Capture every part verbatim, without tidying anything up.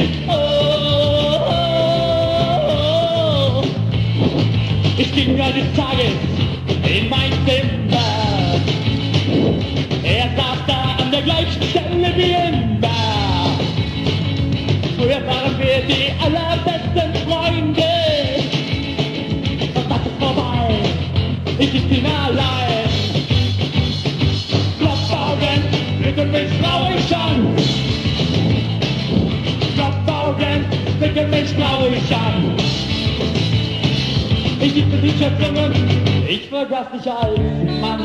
Teddy, oh, oh, oh. Ich ging eines Tages in mein Zimmer. Er saß da an der gleichen Stelle wie immer. Früher waren wir die allerbesten Freunde. Doch das ist vorbei, ich bin allein. Klopfaugen, bitte mich traurig an. Klopfaugen, bitte mich traurig an. Ich liebte dich als Jungen, ich vergaß dich als Mann.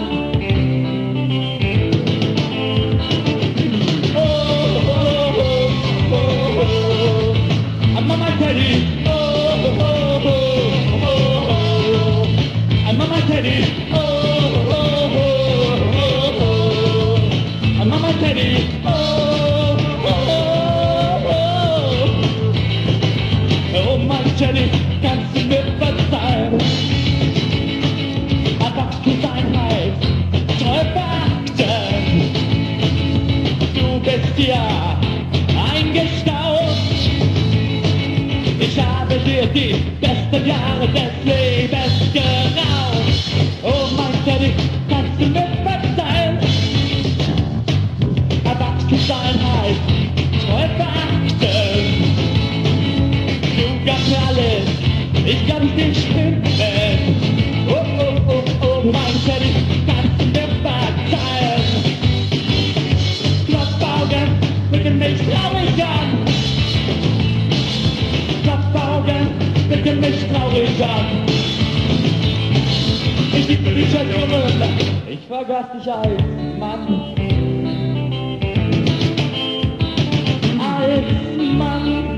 Oh, oh, oh, oh, oh. I'm on my Teddy. Oh, oh, oh, oh, oh. I'm on my Teddy. Oh, oh, oh, oh, oh. I'm on my Teddy. Oh, oh, oh, oh. Oh, mein Teddy, kannst du mir verzeihen? Erwachsenheit, treu beachten. Du bist ja eingestaut. Ich habe dir die besten Jahre des Lebens geraubt. Oh mein Teddy, kannst du mir verzeihen? Erwachsenheit, treu beachten. Du gabst mir alles, ich kann dich finden. Oh, oh, oh, oh, mein Teddy, kannst du mir verzeihen? Klopfaugen, bitte mich traurig an. Klopfaugen, bitte mich traurig an. Ich liebte dich als Jungen, ich vergaß dich als Mann. Als Mann.